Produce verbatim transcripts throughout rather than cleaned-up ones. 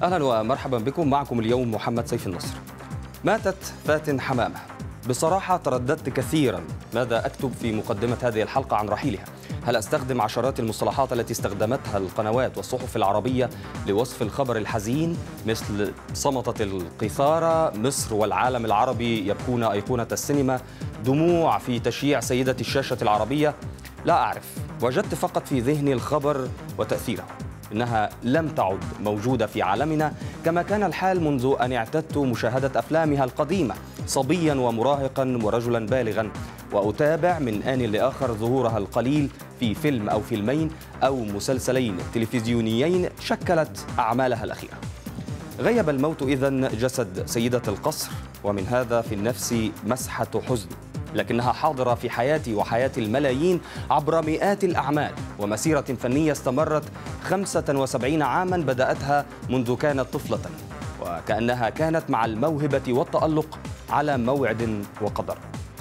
أهلا ومرحبا بكم. معكم اليوم محمد سيف النصر. ماتت فاتن حمامة. بصراحة ترددت كثيرا ماذا أكتب في مقدمة هذه الحلقة عن رحيلها. هل أستخدم عشرات المصطلحات التي استخدمتها القنوات والصحف العربية لوصف الخبر الحزين مثل صمتة القيثارة، مصر والعالم العربي يبكون أيقونة السينما، دموع في تشييع سيدة الشاشة العربية؟ لا أعرف. وجدت فقط في ذهني الخبر وتأثيره. إنها لم تعد موجودة في عالمنا كما كان الحال منذ أن اعتدت مشاهدة أفلامها القديمة صبيا ومراهقا ورجلا بالغا، وأتابع من آن لآخر ظهورها القليل في فيلم أو فيلمين أو مسلسلين تلفزيونيين شكلت أعمالها الأخيرة. غيب الموت إذن جسد سيدة القصر، ومن هذا في النفس مسحة حزن، لكنها حاضرة في حياتي وحياة الملايين عبر مئات الأعمال ومسيرة فنية استمرت خمسة وسبعين عاما بدأتها منذ كانت طفلة، وكأنها كانت مع الموهبة والتألق على موعد وقدر.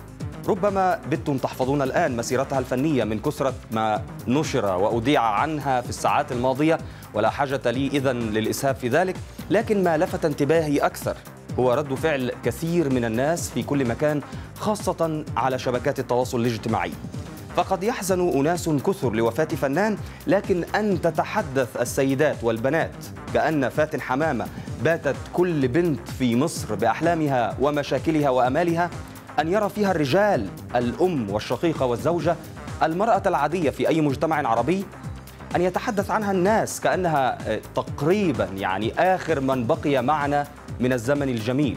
ربما بتم تحفظون الآن مسيرتها الفنية من كثرة ما نشر وأذيع عنها في الساعات الماضية، ولا حاجة لي إذن للإسهاب في ذلك، لكن ما لفت انتباهي أكثر هو رد فعل كثير من الناس في كل مكان، خاصة على شبكات التواصل الاجتماعي. فقد يحزن أناس كثر لوفاة فنان، لكن أن تتحدث السيدات والبنات كأن فاتن حمامة باتت كل بنت في مصر بأحلامها ومشاكلها وأمالها، أن يرى فيها الرجال الأم والشقيقة والزوجة، المرأة العادية في أي مجتمع عربي، أن يتحدث عنها الناس كأنها تقريبا يعني آخر من بقي معنا من الزمن الجميل،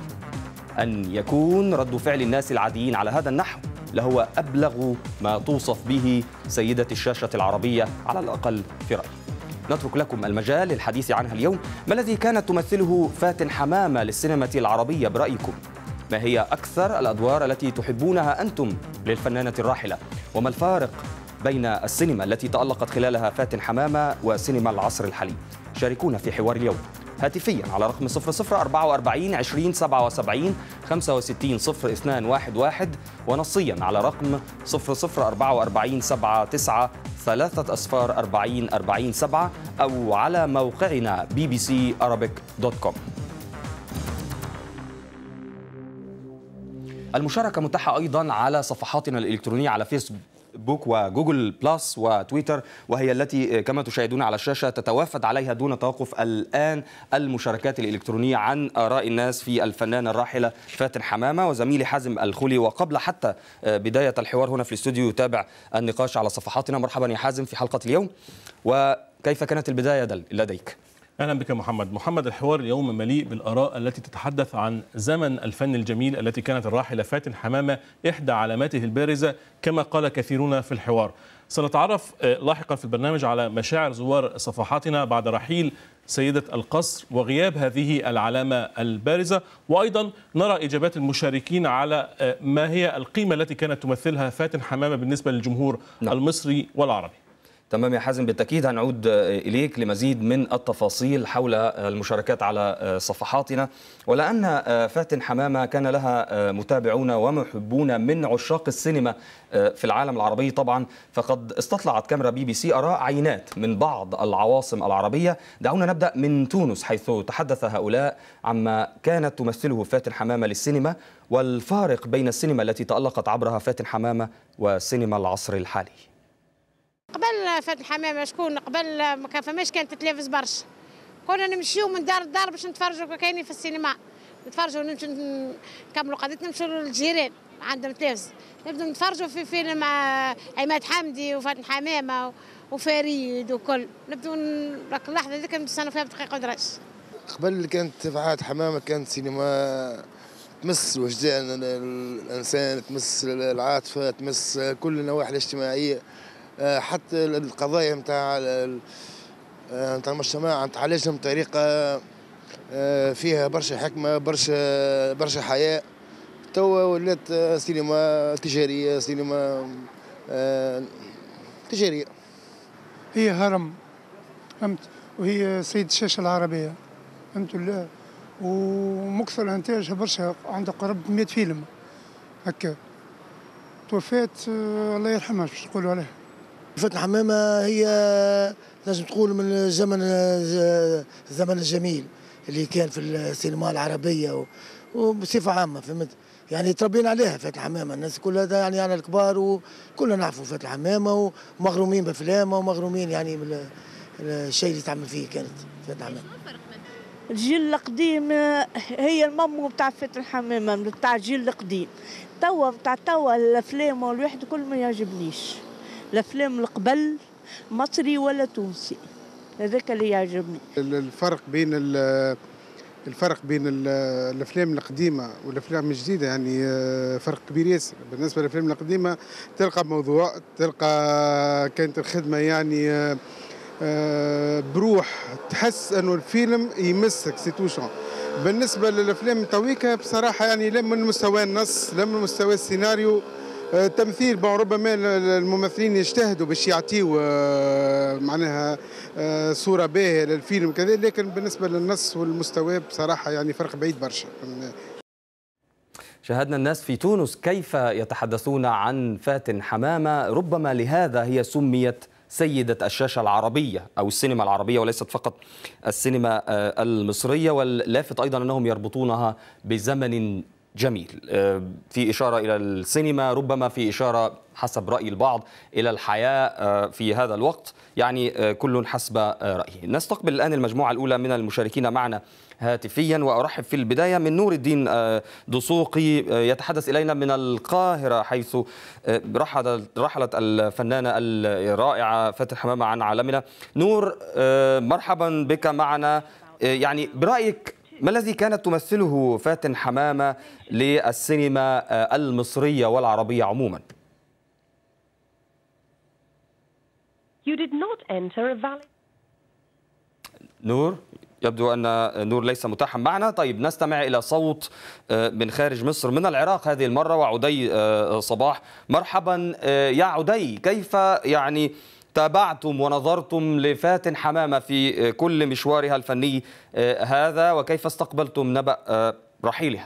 أن يكون رد فعل الناس العاديين على هذا النحو لهو أبلغ ما توصف به سيدة الشاشة العربية على الأقل في رأيي. نترك لكم المجال للحديث عنها اليوم. ما الذي كانت تمثله فاتن حمامة للسينما العربية برأيكم؟ ما هي أكثر الأدوار التي تحبونها أنتم للفنانة الراحلة؟ وما الفارق بين السينما التي تألقت خلالها فاتن حمامة وسينما العصر الحالي؟ شاركونا في حوار اليوم هاتفيا على رقم صفر صفر أربعة وأربعين عشرين سبعة وسبعين خمسة وستين صفر اثنان واحد واحد، ونصيا على رقم صفر صفر أربعة وأربعين سبعة تسعة ثلاثة أصفار أربعين أربعين سبعة، أو على موقعنا بي بي سي أرابيك دوت كوم. المشاركة متاحة أيضا على صفحاتنا الإلكترونية على فيسبوك بوك وجوجل بلاس وتويتر، وهي التي كما تشاهدون على الشاشة تتوافد عليها دون توقف الآن المشاركات الإلكترونية عن آراء الناس في الفنانة الراحلة فاتن حمامة. وزميلي حازم الخولي وقبل حتى بداية الحوار هنا في الاستوديو يتابع النقاش على صفحاتنا. مرحبا يا حازم في حلقة اليوم، وكيف كانت البداية لديك؟ أهلا بك محمد. محمد، الحوار اليوم مليء بالآراء التي تتحدث عن زمن الفن الجميل التي كانت الراحلة فاتن حمامة إحدى علاماته البارزة كما قال كثيرون في الحوار. سنتعرف لاحقا في البرنامج على مشاعر زوار صفحاتنا بعد رحيل سيدة القصر وغياب هذه العلامة البارزة، وأيضا نرى إجابات المشاركين على ما هي القيمة التي كانت تمثلها فاتن حمامة بالنسبة للجمهور نعم. المصري والعربي. تمام يا حازم، بالتأكيد هنعود إليك لمزيد من التفاصيل حول المشاركات على صفحاتنا. ولأن فاتن حمامة كان لها متابعون ومحبون من عشاق السينما في العالم العربي طبعا، فقد استطلعت كاميرا بي بي سي آراء عينات من بعض العواصم العربية. دعونا نبدأ من تونس، حيث تحدث هؤلاء عما كانت تمثله فاتن حمامة للسينما والفارق بين السينما التي تألقت عبرها فاتن حمامة وسينما العصر الحالي. قبل فاتن حمامة شكون قبل ما كان فماش كانت تلفز برشا، كنا نمشيو من دار لدار باش نتفرجوا كاينين في السينما، نتفرجوا نمشوا نكملوا قضيتنا نمشوا للجيران عندهم تلفز، نبداو نتفرجوا في فيلم عماد حمدي وفاتن حمامة وفريد وكل، نبداو اللحظة هذيك نستناو فيها بدقيقة ودرج. قبل كانت فاتن حمامة كانت سينما تمس وجدان الإنسان، تمس العاطفة، تمس كل النواحي الاجتماعية، حتى القضايا نتاع نتاع المجتمع تعالجهم بطريقه فيها برشا حكمه، برشا برشا حياة. توا ولات سينما تجاريه، سينما تجاريه. هي هرم، فهمت، وهي سيد الشاشه العربيه، فهمت ولا؟ ومكثر انتاجها برشا، عندها قرب مئة فيلم هكا. توفات الله يرحمها، باش نقولوا عليها. فاتن حمامة هي لازم تقول من زمن الزمن الجميل، اللي كان في السينما العربيه وبصفه عامه، فهمت؟ يعني تربينا عليها فاتن حمامه، الناس كلها يعني انا الكبار وكلنا نعرفوا فاتن حمامه ومغرومين بافلامها ومغرومين يعني بالشيء اللي تعمل فيه كانت فاتن حمامه. الجيل القديم هي المامو بتاع فاتن حمامه بتاع الجيل القديم. توا بتاع توا الافلام والواحد كل ما يعجبنيش. الافلام القبل مصري ولا تونسي، هذاك اللي يعجبني. الفرق بين الفرق بين الافلام القديمه والافلام الجديده يعني فرق كبير ياسر. بالنسبه للافلام القديمه تلقى موضوع، تلقى كانت الخدمه يعني بروح، تحس انه الفيلم يمسك سي توشون. بالنسبه للافلام التويكا بصراحه يعني لا من مستوى النص لا من مستوى السيناريو، التمثيل ربما الممثلين يجتهدوا باش يعطيوا معناها صوره باهيه للفيلم كذا، لكن بالنسبه للنص والمستوى بصراحه يعني فرق بعيد برشا. شاهدنا الناس في تونس كيف يتحدثون عن فاتن حمامه، ربما لهذا هي سميت سيدة الشاشة العربية أو السينما العربية وليست فقط السينما المصرية. واللافت أيضا أنهم يربطونها بزمن جميل، في إشارة إلى السينما، ربما في إشارة حسب رأي البعض إلى الحياة في هذا الوقت، يعني كل حسب رأيه. نستقبل الآن المجموعة الأولى من المشاركين معنا هاتفيا، وأرحب في البداية من نور الدين دسوقي يتحدث إلينا من القاهرة، حيث رحلت الفنانة الرائعة فاتن حمامة عن عالمنا. نور، مرحبا بك معنا. يعني برأيك ما الذي كانت تمثله فاتن حمامة للسينما المصرية والعربية عموما؟ You did not enter a valid... نور، يبدو أن نور ليس متاحا معنا. طيب نستمع إلى صوت من خارج مصر، من العراق هذه المرة، وعدي صباح. مرحبا يا عدي، كيف يعني تابعتم ونظرتم لفاتن حمامة في كل مشوارها الفني هذا، وكيف استقبلتم نبأ رحيلها؟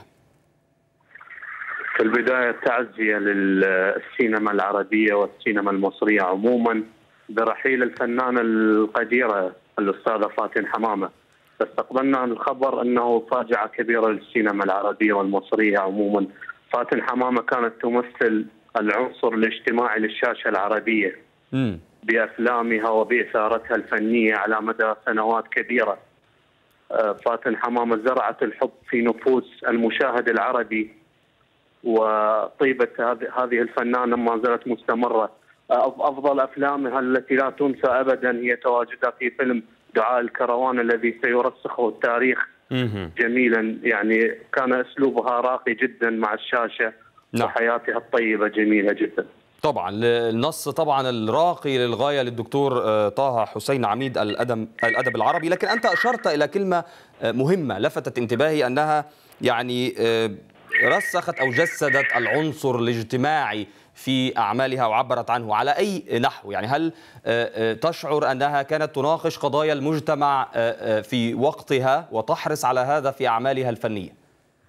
في البداية تعزية للسينما العربية والسينما المصرية عموما برحيل الفنانة القديرة الأستاذة فاتن حمامة. استقبلنا الخبر أنه فاجعة كبيرة للسينما العربية والمصرية عموما. فاتن حمامة كانت تمثل العنصر الاجتماعي للشاشة العربية م. بأفلامها وبإثارتها الفنية على مدى سنوات كبيرة. فاتن حمامة زرعت الحب في نفوس المشاهد العربي، وطيبة هذه الفنانة ما زالت مستمرة. أفضل أفلامها التي لا تنسى أبدا هي تواجدها في فيلم دعاء الكروان الذي سيرسخه التاريخ جميلا. يعني كان أسلوبها راقي جدا مع الشاشة. نعم. وحياتها الطيبة جميلة جدا. طبعا النص طبعا الراقي للغاية للدكتور طه حسين عميد الأدب الأدب العربي. لكن أنت أشرت إلى كلمة مهمة لفتت انتباهي، أنها يعني رسخت أو جسدت العنصر الاجتماعي في أعمالها وعبرت عنه. على أي نحو؟ يعني هل تشعر أنها كانت تناقش قضايا المجتمع في وقتها وتحرص على هذا في أعمالها الفنية؟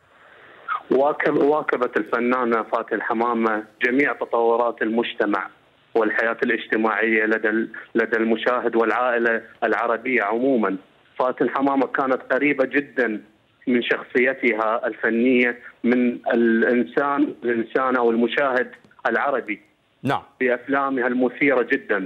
واكبت الفنانة فاتن حمامة جميع تطورات المجتمع والحياة الاجتماعية لدى لدى المشاهد والعائلة العربية عموما. فاتن حمامة كانت قريبة جدا من شخصيتها الفنية من الإنسان الإنسان أو المشاهد العربي. نعم. بأفلامها المثيرة جدا.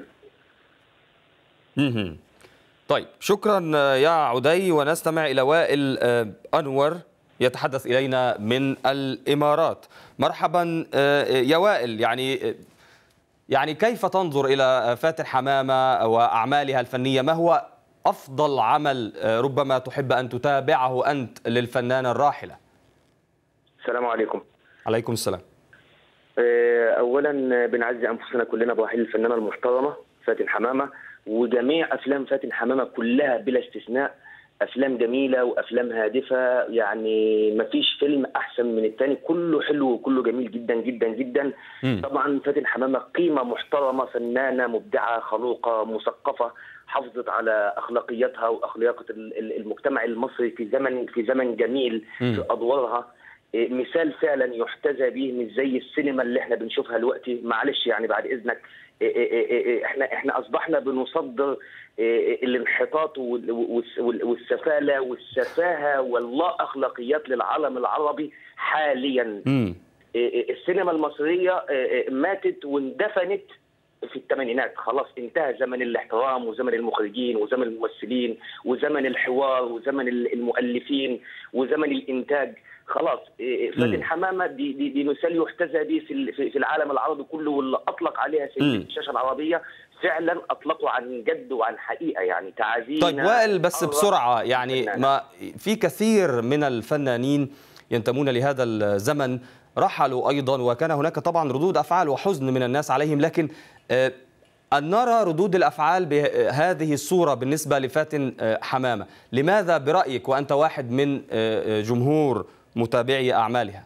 مم. طيب شكرا يا عدي، ونستمع إلى وائل أنور يتحدث إلينا من الإمارات. مرحبا يا وائل. يعني يعني كيف تنظر إلى فاتن حمامة وأعمالها الفنية؟ ما هو أفضل عمل ربما تحب أن تتابعه أنت للفنانة الراحلة؟ السلام عليكم. عليكم السلام. أولا بنعزي أنفسنا كلنا برحيل الفنانة المحترمة فاتن حمامة، وجميع أفلام فاتن حمامة كلها بلا استثناء أفلام جميلة وأفلام هادفة. يعني ما فيش فيلم أحسن من الثاني، كله حلو وكله جميل جدا جدا جدا. م. طبعا فاتن حمامة قيمة محترمة، فنانة مبدعة خلوقة مثقفة، حافظت على أخلاقياتها وأخلاقيات المجتمع المصري في زمن في زمن جميل م. في أدوارها. مثال فعلا يحتذى به، مش زي السينما اللي احنا بنشوفها دلوقتي. معلش يعني بعد إذنك احنا احنا اصبحنا بنصدر الانحطاط والسفاله والسفاهه واللا اخلاقيات للعالم العربي حاليا. م. السينما المصريه ماتت واندفنت في الثمانينات، خلاص انتهى زمن الاحترام وزمن المخرجين وزمن الممثلين وزمن الحوار وزمن المؤلفين وزمن الانتاج، خلاص. فاتن حمامه دي دي, دي مثال يحتذى به في في العالم العربي كله، واللي اطلق عليها سيد الشاشه العربيه فعلا اطلقوا عن جد وعن حقيقه، يعني تعازينا. طيب وائل، بس بسرعه، يعني ما في كثير من الفنانين ينتمون لهذا الزمن رحلوا أيضا، وكان هناك طبعا ردود أفعال وحزن من الناس عليهم، لكن أن نرى ردود الأفعال بهذه الصورة بالنسبة لفاتن حمامة، لماذا برأيك وأنت واحد من جمهور متابعي أعمالها؟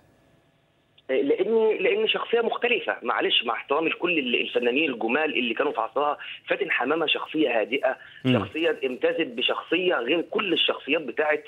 لأن لأن شخصية مختلفة، معلش مع احترامي لكل الفنانين الجمال اللي كانوا في عصرها، فاتن حمامة شخصية هادئة، شخصية امتازت بشخصية غير كل الشخصيات بتاعة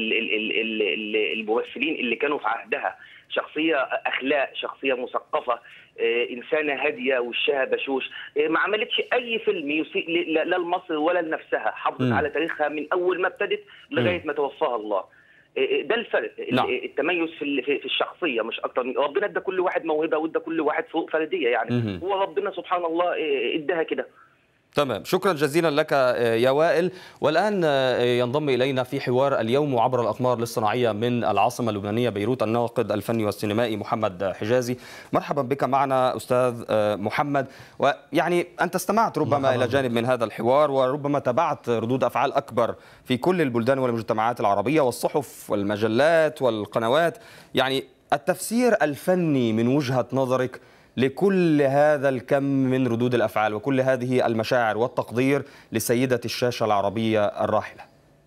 الممثلين اللي كانوا في عهدها، شخصية أخلاق، شخصية مثقفة، إنسانة هادية وشها بشوش، ما عملتش أي فيلم يسيء لا لمصر ولا لنفسها، حافظت على تاريخها من أول ما ابتدت لغاية ما توفاها الله. ده الفرق، نعم. التميز في في الشخصيه مش اكتر من ربنا ادى كل واحد موهبه وادى كل واحد فوق فرديه، يعني مم. هو ربنا سبحان الله اداها كده. تمام، شكرا جزيلا لك يا وائل. والآن ينضم إلينا في حوار اليوم وعبر الأقمار الاصطناعية من العاصمة اللبنانية بيروت الناقد الفني والسينمائي محمد حجازي. مرحبا بك معنا أستاذ محمد. ويعني أنت استمعت ربما إلى جانب من هذا الحوار، وربما تابعت ردود أفعال أكبر في كل البلدان والمجتمعات العربية والصحف والمجلات والقنوات. يعني التفسير الفني من وجهة نظرك لكل هذا الكم من ردود الأفعال وكل هذه المشاعر والتقدير لسيدة الشاشة العربية الراحلة.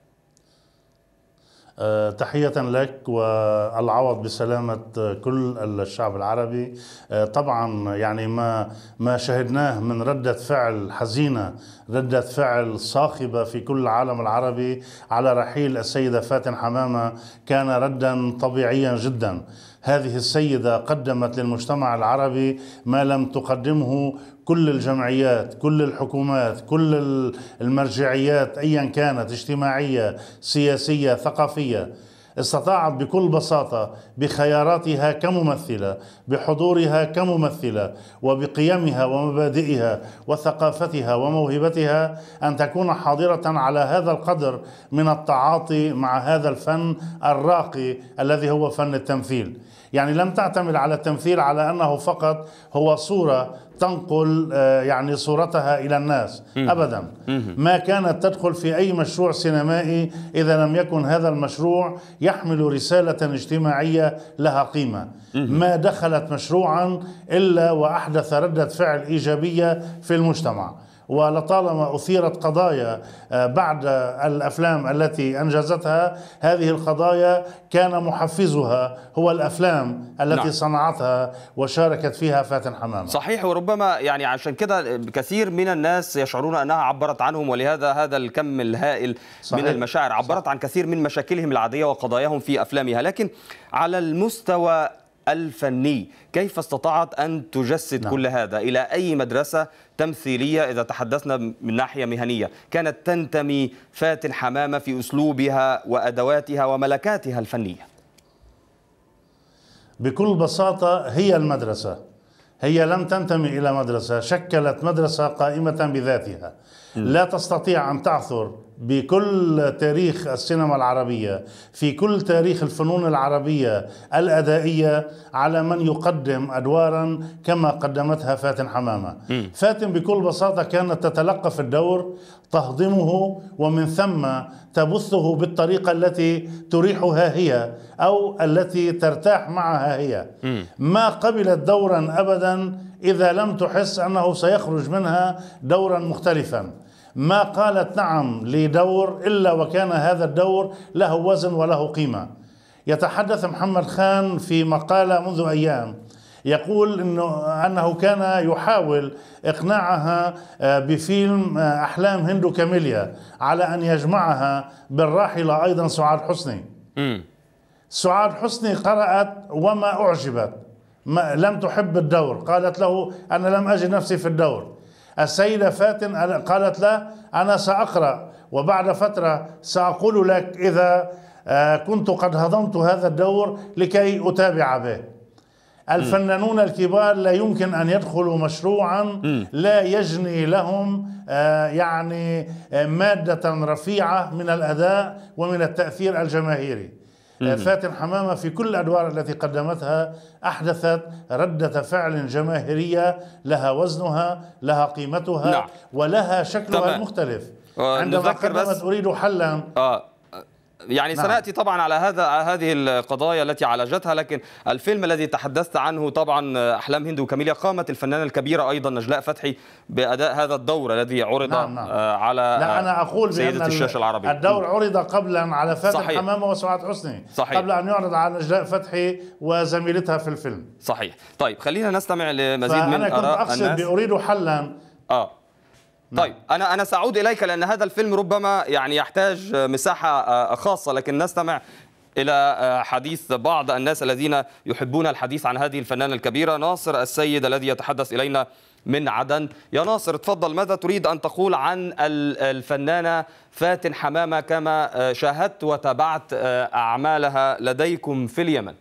أه تحية لك والعوض بسلامة كل الشعب العربي. أه طبعا يعني ما ما شهدناه من ردة فعل حزينة، ردة فعل صاخبة في كل العالم العربي على رحيل السيدة فاتن حمامة كان ردا طبيعيا جدا. هذه السيدة قدمت للمجتمع العربي ما لم تقدمه كل الجمعيات، كل الحكومات، كل المرجعيات أيا كانت، اجتماعية، سياسية، ثقافية. استطاعت بكل بساطة بخياراتها كممثلة، بحضورها كممثلة، وبقيمها ومبادئها وثقافتها وموهبتها أن تكون حاضرة على هذا القدر من التعاطي مع هذا الفن الراقي الذي هو فن التمثيل. يعني لم تعتمد على التمثيل على أنه فقط هو صورة تنقل يعني صورتها إلى الناس، أبدا. ما كانت تدخل في أي مشروع سينمائي إذا لم يكن هذا المشروع يحمل رسالة اجتماعية لها قيمة. ما دخلت مشروعا إلا وأحدث ردة فعل إيجابية في المجتمع. ولطالما أثيرت قضايا بعد الأفلام التي أنجزتها، هذه القضايا كان محفزها هو الأفلام التي نعم. صنعتها وشاركت فيها فاتن حمامة. صحيح، وربما يعني عشان كده كثير من الناس يشعرون أنها عبرت عنهم، ولهذا هذا الكم الهائل صحيح. من المشاعر عبرت صحيح. عن كثير من مشاكلهم العادية وقضاياهم في أفلامها. لكن على المستوى الفني كيف استطاعت أن تجسد نعم. كل هذا؟ إلى أي مدرسة تمثيلية إذا تحدثنا من ناحية مهنية كانت تنتمي فاتن حمامة في أسلوبها وأدواتها وملكاتها الفنية؟ بكل بساطة هي المدرسة. هي لم تنتمي إلى مدرسة، شكلت مدرسة قائمة بذاتها. لا تستطيع أن تعثر بكل تاريخ السينما العربية، في كل تاريخ الفنون العربية الأدائية، على من يقدم أدوارا كما قدمتها فاتن حمامة. فاتن بكل بساطة كانت تتلقف الدور، تهضمه، ومن ثم تبثه بالطريقة التي تريحها هي أو التي ترتاح معها هي. ما قبلت دورا أبدا إذا لم تحس أنه سيخرج منها دورا مختلفا. ما قالت نعم لدور إلا وكان هذا الدور له وزن وله قيمة. يتحدث محمد خان في مقالة منذ أيام يقول إنه أنه كان يحاول إقناعها بفيلم أحلام هند كاميليا على أن يجمعها بالراحلة أيضا سعاد حسني. م. سعاد حسني قرأت وما أعجبت، ما لم تحب الدور، قالت له أنا لم أجد نفسي في الدور. السيدة فاتن قالت له أنا سأقرأ وبعد فترة سأقول لك إذا كنت قد هضمت هذا الدور لكي أتابع به. الفنانون الكبار لا يمكن أن يدخلوا مشروعا لا يجني لهم يعني مادة رفيعة من الأداء ومن التأثير الجماهيري. فاتن حمامة في كل الأدوار التي قدمتها أحدثت ردة فعل جماهيرية لها وزنها، لها قيمتها، نعم. ولها شكلها تمام. المختلف. عندما قدمت أريد حلا آه. يعني نعم. سنأتي طبعا على هذا هذه القضايا التي عالجتها، لكن الفيلم الذي تحدثت عنه طبعا أحلام هند وكاميليا، قامت الفنانة الكبيرة أيضا نجلاء فتحي بأداء هذا الدور الذي عرض نعم نعم. على لا أنا أقول سيدة الشاشة العربية. الدور عرض قبلا على فاتن حمامة وسعاد حسني صحيح. قبل أن يعرض على نجلاء فتحي وزميلتها في الفيلم. صحيح. طيب خلينا نستمع لمزيد من آراء الناس. أنا كنت أقصد بأريد حلا آه طيب أنا أنا سأعود إليك لأن هذا الفيلم ربما يعني يحتاج مساحة خاصة، لكن نستمع إلى حديث بعض الناس الذين يحبون الحديث عن هذه الفنانة الكبيرة. ناصر السيد الذي يتحدث إلينا من عدن. يا ناصر تفضل، ماذا تريد أن تقول عن الفنانة فاتن حمامة كما شاهدت وتابعت أعمالها لديكم في اليمن؟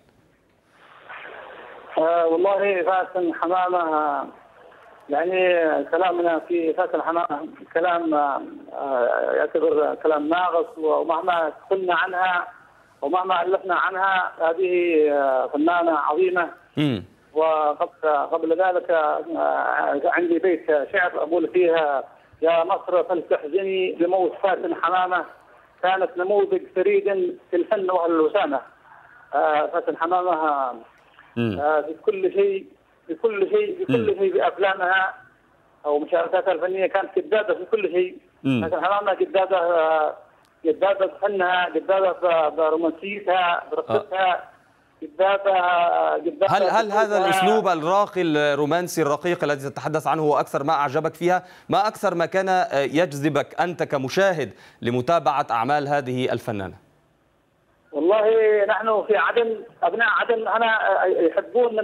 آه والله فاتن حمامة يعني كلامنا في فاتن حمامة كلام يعتبر كلام ناقص، ومهما قلنا عنها ومهما ألفنا عنها هذه فنانة عظيمة. امم وقبل قبل ذلك عندي بيت شعر أقول فيها: يا مصر فلتحزني بموت فاتن حمامة، كانت نموذج فريد في الفن والوسامة. فاتن حمامة في كل شيء في كل شيء في كل شيء بأفلامها أو مشاركاتها الفنية كانت جدادة في كل شيء. فاتن حمامة جدادة جدادة بفنها، جدادة برومانسيتها، برقصتها، جدادة جدادة. هل هل هذا الأسلوب الراقي الرومانسي الرقيق الذي تتحدث عنه هو أكثر ما أعجبك فيها؟ ما أكثر ما كان يجذبك أنت كمشاهد لمتابعة أعمال هذه الفنانة؟ والله نحن في عدن، أبناء عدن أنا يحبون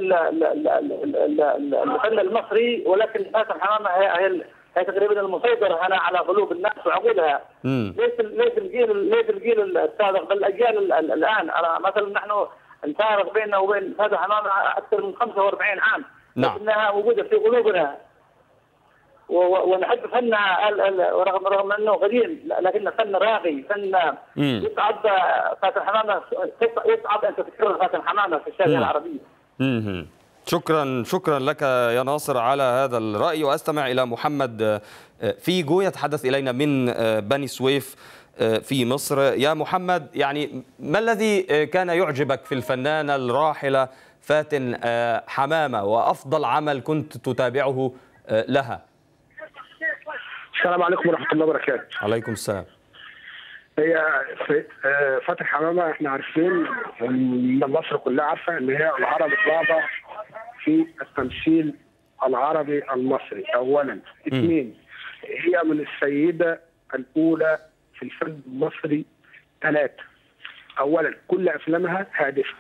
الفن المصري، ولكن فاتن حمامة هي هي تقريبا المسيطرة هنا على قلوب الناس وعقولها. ليس ليس الجيل ليس الجيل السابق بل الأجيال الآن. مثلا نحن الفارق بيننا وبين فاتن حمامة أكثر من خمسة وأربعين عام، نعم. لكنها موجودة في قلوبنا ونحب فنها رغم رغم انه قديم، لكن فن راقي، فن يصعب فاتن حمامة، يصعب ان تذكر فاتن حمامة في الشاشة العربية. امم شكرا شكرا لك يا ناصر على هذا الرأي. واستمع الى محمد فيجو يتحدث الينا من بني سويف في مصر. يا محمد، يعني ما الذي كان يعجبك في الفنانة الراحلة فاتن حمامة وافضل عمل كنت تتابعه لها؟ السلام عليكم ورحمة الله وبركاته. عليكم السلام. هي فاتن حمامة احنا عارفين ان مصر كلها عارفة ان هي العرب الرابع في التمثيل العربي المصري اولا. اثنين، هي من السيدة الاولى في الفن المصري. ثلاثة، اولا كل افلامها هادفة.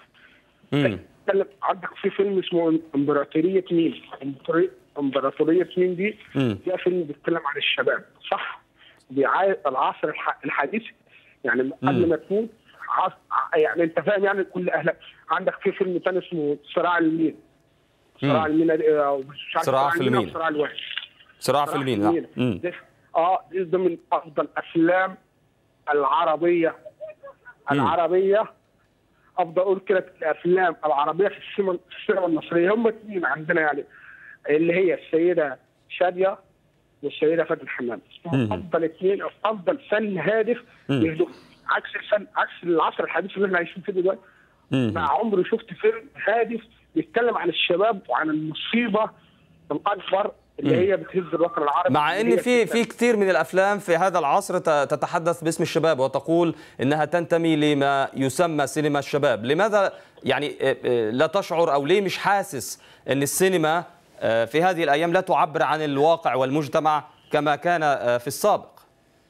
عندك في فيلم اسمه امبراطورية مين؟ امبراطورية مين دي؟ ده فيلم بيتكلم عن الشباب، صح؟ بيعايد العصر الحديث، يعني قبل ما تموت يعني انت فاهم، يعني كل اهلك. عندك في فيلم ثاني اسمه صراع المين. صراع المين او مش عارف صراع في المين. صراع الوحش. صراع في المين. اه ده من افضل افلام العربية العربية افضل اقول كده الافلام العربية في السينما السينما المصرية هم اثنين عندنا، يعني اللي هي السيدة شادية والسيدة فاتن حمامة. افضل اثنين، افضل فن هادف يهدف عكس الفن عكس العصر الحديث اللي احنا عايشين فيه دلوقتي. ما عمري شفت فيلم هادف بيتكلم عن الشباب وعن المصيبة الأكبر اللي هي بتهز الوطن العربي. مع ان في في كثير من الافلام في هذا العصر تتحدث باسم الشباب وتقول انها تنتمي لما يسمى سينما الشباب. لماذا يعني لا تشعر او ليه مش حاسس ان السينما في هذه الايام لا تعبر عن الواقع والمجتمع كما كان في السابق؟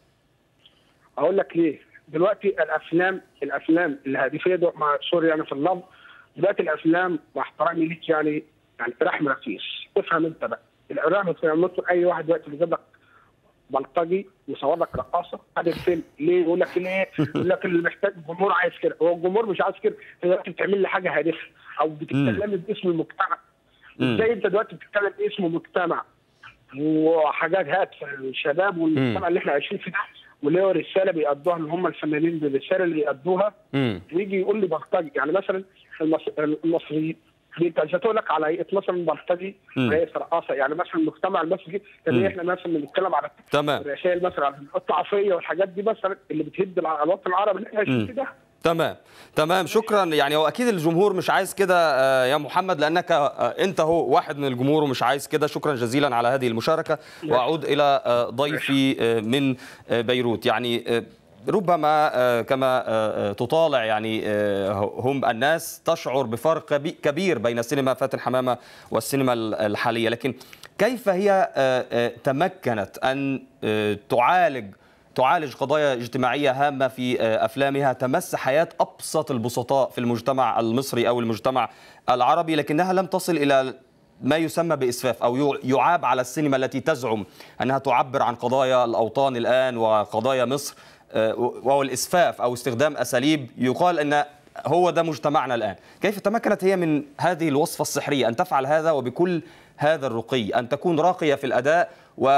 اقول لك ليه. دلوقتي الافلام الافلام الهادفيه مع سوري يعني في اللفظ، دلوقتي الافلام مع احترامي ليك يعني يعني رحم رخيص. افهم انت بقى، الاعلام في مصر اي واحد دلوقتي بيجيب لك بلطجي ويصور لك رقاصه هذا الفيلم ليه؟ يقول لك ليه؟ يقول لك اللي محتاج الجمهور عايز كده، هو الجمهور مش عايز كده، انت دلوقتي بتعمل لي حاجه هادفه او بتتكلمي باسم المجتمع. ازاي انت دلوقتي بتتكلم باسم المجتمع وحاجات هادفه للشباب والمجتمع اللي احنا عايشين فيه ده، وليه رساله بيقضوها اللي هم الفنانين بالرساله اللي يقضوها، ويجي يقول لي بلطجي. يعني مثلا المصريين بيتجتوا لك على هيئه مثلا بلطجي هيئه رقاصه، يعني مثلا المجتمع المصري اللي احنا مثلا بنتكلم على تمام الرسائل مثلا على الطائفيه والحاجات دي مثلا اللي بتهد الوطن العربي اللي احنا عايشين فيه ده. تمام تمام شكرا. يعني هو اكيد الجمهور مش عايز كده يا محمد، لانك انت هو واحد من الجمهور ومش عايز كده. شكرا جزيلا على هذه المشاركه، واعود الى ضيفي من بيروت. يعني ربما كما تطالع يعني هم الناس تشعر بفرق كبير بين سينما فاتن حمامة والسينما الحالية، لكن كيف هي تمكنت أن تعالج تعالج قضايا اجتماعية هامة في أفلامها تمس حياة أبسط البسطاء في المجتمع المصري أو المجتمع العربي، لكنها لم تصل إلى ما يسمى بإسفاف أو يعاب على السينما التي تزعم أنها تعبر عن قضايا الأوطان الآن وقضايا مصر، وهو الإسفاف أو استخدام أساليب يقال أن هو ده مجتمعنا الآن. كيف تمكنت هي من هذه الوصفة السحرية أن تفعل هذا وبكل هذا الرقي، أن تكون راقية في الأداء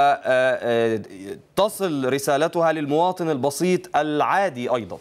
وتصل رسالتها للمواطن البسيط العادي أيضا؟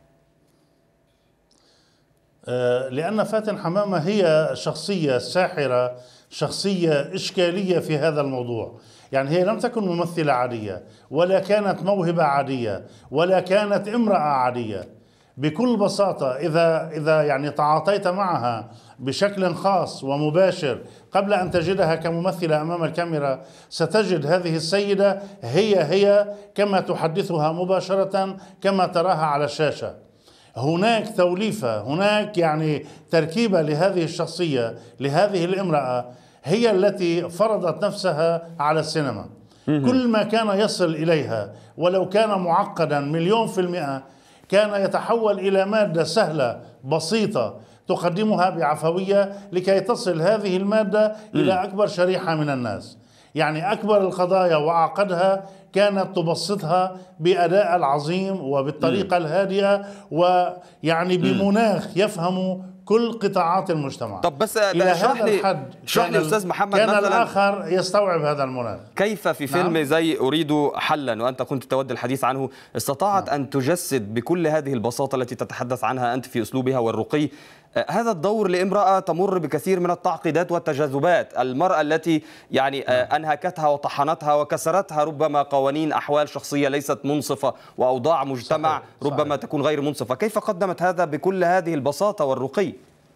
لأن فاتن حمامة هي شخصية ساحرة، شخصية إشكالية في هذا الموضوع. يعني هي لم تكن ممثلة عادية، ولا كانت موهبة عادية، ولا كانت امرأة عادية. بكل بساطة إذا إذا يعني تعاطيت معها بشكل خاص ومباشر قبل أن تجدها كممثلة أمام الكاميرا، ستجد هذه السيدة هي هي كما تحدثها مباشرة كما تراها على الشاشة. هناك توليفة، هناك يعني تركيبة لهذه الشخصية، لهذه الامرأة، هي التي فرضت نفسها على السينما. كل ما كان يصل إليها ولو كان معقدا مليون في المئة كان يتحول إلى مادة سهلة بسيطة تقدمها بعفوية لكي تصل هذه المادة إلى أكبر شريحة من الناس. يعني أكبر القضايا وأعقدها كانت تبسطها بأداء العظيم وبالطريقة الهادئة ويعني بمناخ يفهم كل قطاعات المجتمع. طب بس اشرح لي اشرح لي استاذ محمد، كان مثلا الآخر يستوعب هذا المناخ. كيف في فيلم نعم. زي أريد حلا، وأنت كنت تود الحديث عنه، استطاعت نعم. أن تجسد بكل هذه البساطة التي تتحدث عنها أنت في أسلوبها والرقي هذا الدور لامرأة تمر بكثير من التعقيدات والتجاذبات، المرأة التي يعني أنهكتها وطحنتها وكسرتها ربما قوانين أحوال شخصية ليست منصفة وأوضاع مجتمع صحيح. ربما صحيح. تكون غير منصفة. كيف قدمت هذا بكل هذه البساطة والرقي؟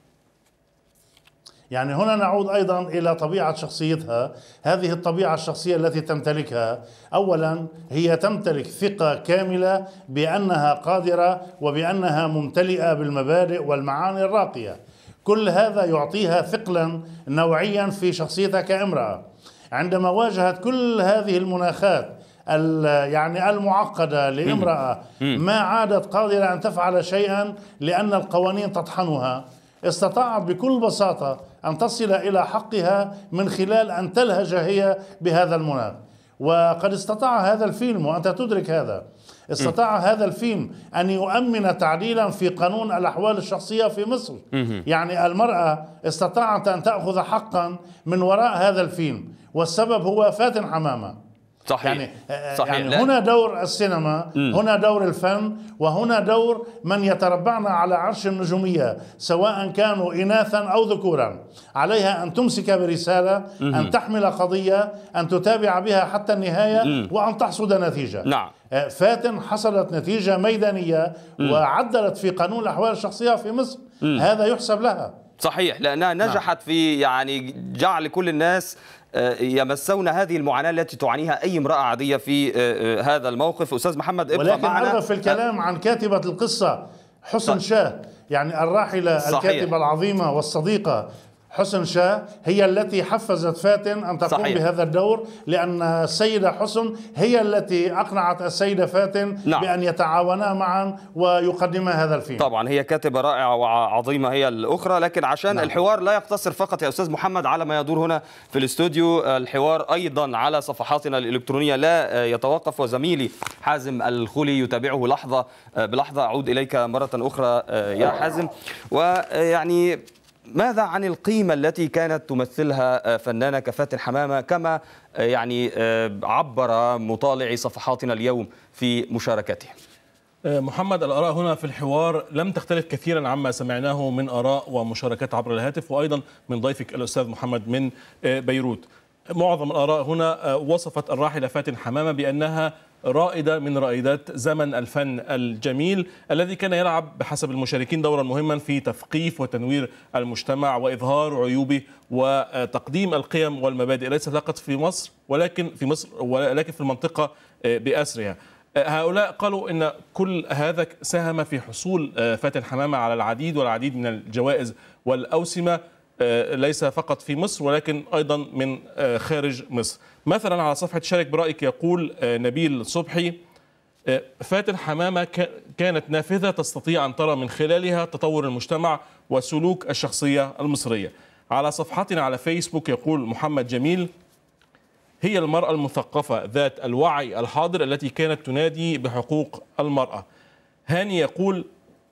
يعني هنا نعود أيضا إلى طبيعة شخصيتها. هذه الطبيعة الشخصية التي تمتلكها، أولا هي تمتلك ثقة كاملة بأنها قادرة وبأنها ممتلئة بالمبادئ والمعاني الراقية. كل هذا يعطيها ثقلا نوعيا في شخصيتها كامرأة. عندما واجهت كل هذه المناخات يعني المعقدة لامرأة ما عادت قادرة أن تفعل شيئا لأن القوانين تطحنها. استطاعت بكل بساطة أن تصل إلى حقها من خلال أن تلهج هي بهذا المناخ. وقد استطاع هذا الفيلم، وأنت تدرك هذا، استطاع هذا الفيلم أن يؤمن تعديلا في قانون الأحوال الشخصية في مصر. يعني المرأة استطاعت أن تأخذ حقا من وراء هذا الفيلم، والسبب هو فاتن حمامة. صحيح. يعني, صحيح. يعني هنا دور السينما، م. هنا دور الفن، وهنا دور من يتربعن على عرش النجومية سواء كانوا إناثا أو ذكورا. عليها أن تمسك برسالة، م. أن تحمل قضية، أن تتابع بها حتى النهاية، م. وأن تحصد نتيجة. نعم. فاتن حصلت نتيجة ميدانية، م. وعدلت في قانون الأحوال الشخصية في مصر. م. هذا يحسب لها. صحيح، لأنها نجحت نعم. في يعني جعل كل الناس يمسون هذه المعاناة التي تعانيها أي امرأة عادية في هذا الموقف. أستاذ محمد ابقى ولكن معنا. أرغب في الكلام عن كاتبة القصة حسن شاه، يعني الراحلة صحيح. الكاتبة العظيمة والصديقة حسن شاه هي التي حفزت فاتن أن تقوم صحيح. بهذا الدور، لأن السيدة حسن هي التي أقنعت السيدة فاتن نعم. بأن يتعاونا معا ويقدما هذا الفيلم. طبعا هي كاتبة رائعة وعظيمة هي الأخرى، لكن عشان نعم. الحوار لا يقتصر فقط يا أستاذ محمد على ما يدور هنا في الاستوديو، الحوار أيضا على صفحاتنا الإلكترونية لا يتوقف، وزميلي حازم الخولي يتابعه لحظة بلحظة. أعود إليك مرة أخرى يا حازم، ويعني ماذا عن القيمة التي كانت تمثلها فنانة كفاتن حمامة كما يعني عبر مطالعي صفحاتنا اليوم في مشاركته؟ محمد، الآراء هنا في الحوار لم تختلف كثيرا عما سمعناه من آراء ومشاركات عبر الهاتف، وأيضا من ضيفك الأستاذ محمد من بيروت. معظم الآراء هنا وصفت الراحلة فاتن حمامة بأنها رائدة من رائدات زمن الفن الجميل الذي كان يلعب بحسب المشاركين دورا مهما في تثقيف وتنوير المجتمع وإظهار عيوبه وتقديم القيم والمبادئ، ليس فقط في مصر ولكن في مصر ولكن في المنطقة بأسرها. هؤلاء قالوا إن كل هذا ساهم في حصول فاتن حمامة على العديد والعديد من الجوائز والأوسمة، ليس فقط في مصر ولكن أيضا من خارج مصر. مثلا على صفحة شارك برأيك يقول نبيل صبحي: فاتن حمامة كانت نافذة تستطيع أن ترى من خلالها تطور المجتمع وسلوك الشخصية المصرية. على صفحتنا على فيسبوك يقول محمد جميل: هي المرأة المثقفة ذات الوعي الحاضر التي كانت تنادي بحقوق المرأة. هاني يقول: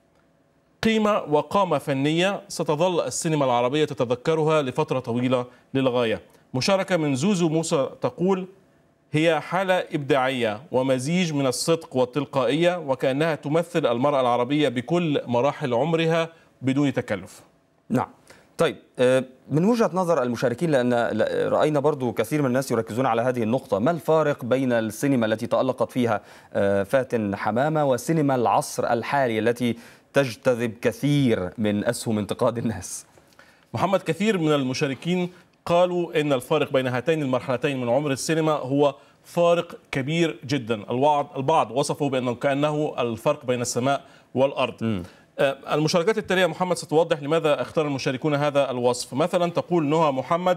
قيمة وقامة فنية ستظل السينما العربية تتذكرها لفترة طويلة للغاية. مشاركة من زوزو موسى تقول: هي حالة إبداعية ومزيج من الصدق والتلقائية، وكأنها تمثل المرأة العربية بكل مراحل عمرها بدون تكلف. نعم. طيب، من وجهة نظر المشاركين، لأن رأينا برضو كثير من الناس يركزون على هذه النقطة، ما الفارق بين السينما التي تألقت فيها فاتن حمامة والسينما العصر الحالي التي تجتذب كثير من أسهم انتقاد الناس؟ محمد، كثير من المشاركين قالوا إن الفارق بين هاتين المرحلتين من عمر السينما هو فارق كبير جدا. البعض البعض وصفوا بأنه كأنه الفرق بين السماء والأرض. م. المشاركات التالية محمد ستوضح لماذا اختار المشاركون هذا الوصف. مثلا تقول نهى محمد: